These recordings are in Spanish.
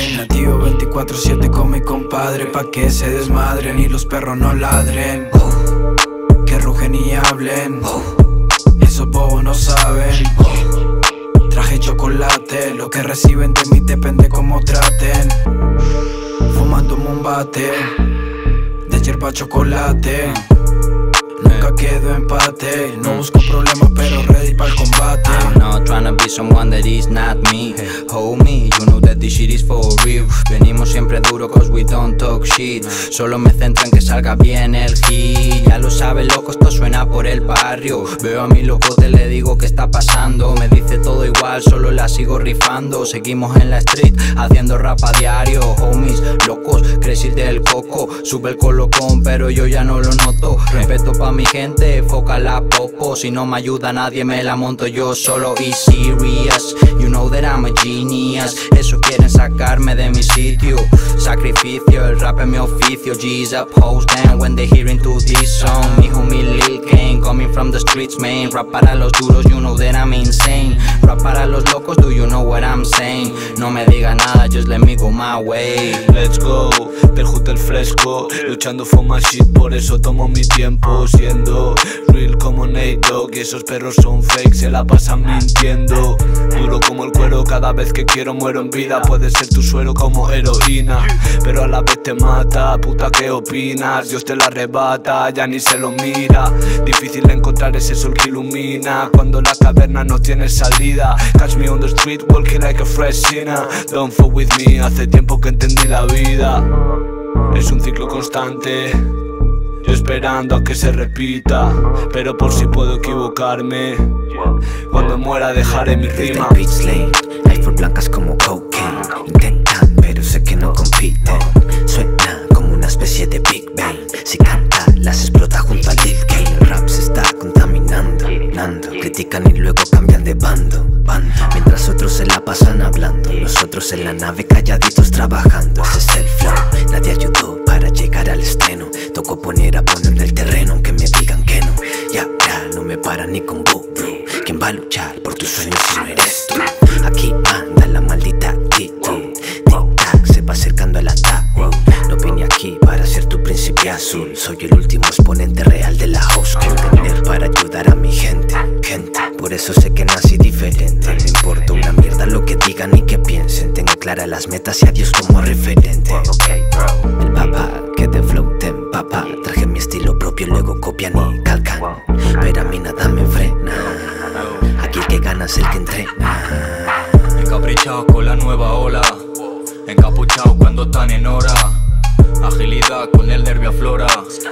margen. Activo 24/7 con mi compadre, pa' que se desmadren y los perros no ladren. Que rugen y hablen, esos bobos no saben. Traje chocolate, lo que reciben de mí depende cómo traten. Fumando un bate de hierba chocolate. Nunca quedo empate, no busco problemas pero ready para el combate. I'm not tryna be someone that is not me. Homie, you know that this shit is for real. Venimos siempre duro cause we don't talk shit. Solo me centro en que salga bien el hit. Ya lo sabe loco, esto suena por el barrio. Veo a mi locote, le digo qué está pasando. Me dice todo igual, solo la sigo rifando. Seguimos en la street, haciendo rap a diario. Homies, locos, crecí del coco. Sube el colocón, pero yo ya no lo noto. Respeto pa' mi gente, foca la popo. Si no me ayuda nadie, me la monto yo solo y serious. You know that I'm a genius. Eso quieren sacarme de mi sitio. Sacrificio, el rap es mi oficio. G's up, hoes down when they hear into this song. Mi homie Lil Kane, coming from the streets, man. Rap para los duros, you know that I'm insane. Rap para los locos, do you know what I'm saying? No me diga nada, just let me go my way. Let's go, del hood del fresco. Luchando for my shit, por eso tomo mi tiempo. Siendo real como Nate Dogg. Y esos perros son fake, se la pasan mintiendo. Duro como el cuero, cada vez que quiero muero en vida. Puede ser tu suero como heroína, pero a la vez te mata. Puta, ¿qué opinas? Dios te la arrebata, ya ni se lo mira. Difícil encontrar ese sol que ilumina cuando la caverna no tiene salida. Catch me on the street, walking like a fresh sinner. Don't fuck with me, hace tiempo que entendí la vida. Es un ciclo constante, yo esperando a que se repita, pero por si puedo equivocarme. Cuando muera dejaré mi rima. Desde el beach lane, hay for blancas como cocaine. Intentan, pero sé que no compiten. Suena como una especie de Big Bang. Si canta, las explota junto a Lil Kane. El rap se está contaminando, critican y luego cambian de bando. Mientras otros se la pasan hablando, nosotros en la nave calladitos trabajando. Ese es el flow, nadie ayudó para llegar al estreno. Tocó poner a Bono en el terreno, aunque me digan que no. Ya no me para ni con Bo, bro. ¿Quién va a luchar por tus sueños si no eres tú? Aquí manda la maldita actitud. Tic-tac, se va acercando el ataque. No vine aquí para ser tu príncipe azul. Soy el último exponente real de la house crew. Tener para ayudar a mi gente. Por eso sé que nací diferente. No importa una mierda lo que digan ni que piensen. Tengo claras las metas y a Dios como referente. El papá que de flow te empapa. Traje mi estilo propio, luego copian y calcan. Pero a mí nada me frena. Aquí el que gana es el que entrena. Encaprichado con la nueva ola, encapuchado cuando están en hora. Agilidad con el nervio aflora.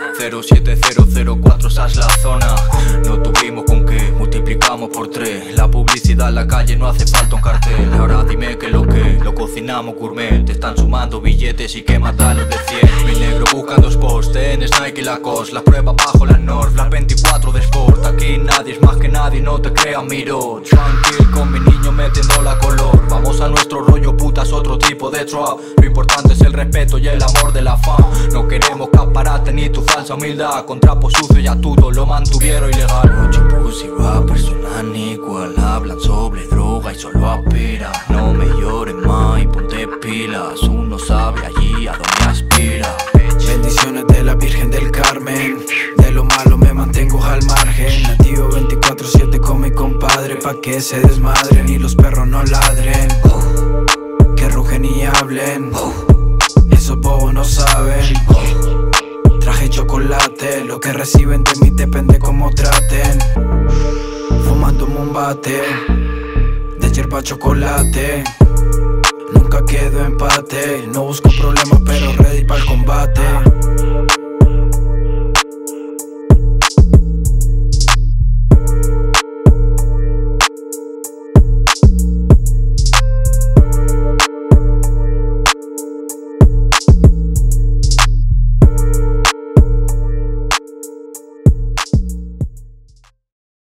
07004, esa es la zona. No tuvimos con qué, multiplicamos por 3. La publicidad en la calle no hace falta un cartel. Ahora dime que lo cocinamos gourmet. Te están sumando billetes y que matarlos de 100. Mi negro buscando sports, tenis, Nike y Lacoste. Las pruebas bajo la North, las 24 de sport. Aquí nadie es más que nadie, no te creas miro. Tranquil con mi niño metiendo la color. Vamos a nuestro rollo, putas, otro tipo de trap. Lo importante es el respeto y el amor de la fama. No queremos caparate ni tu falsa humildad. Con trapo sucio y a todo lo mantuvieron ilegal. 8 pussy rappers sonan igual. Hablan sobre droga y solo aspiran. No me llores más y ponte pilas. Uno sabe allí a dónde aspira. Bendiciones de la Virgen del Carmen. De lo malo me mantengo al margen. Activo 24/7 con mi compadre, pa' que se desmadren y los perros no ladren. Que rugen y hablen, esos bobos no saben. Traje chocolate, lo que reciben de mí depende cómo traten. Fumando un bate de hierba chocolate. Nunca quedo empate, no busco problemas pero ready para el combate.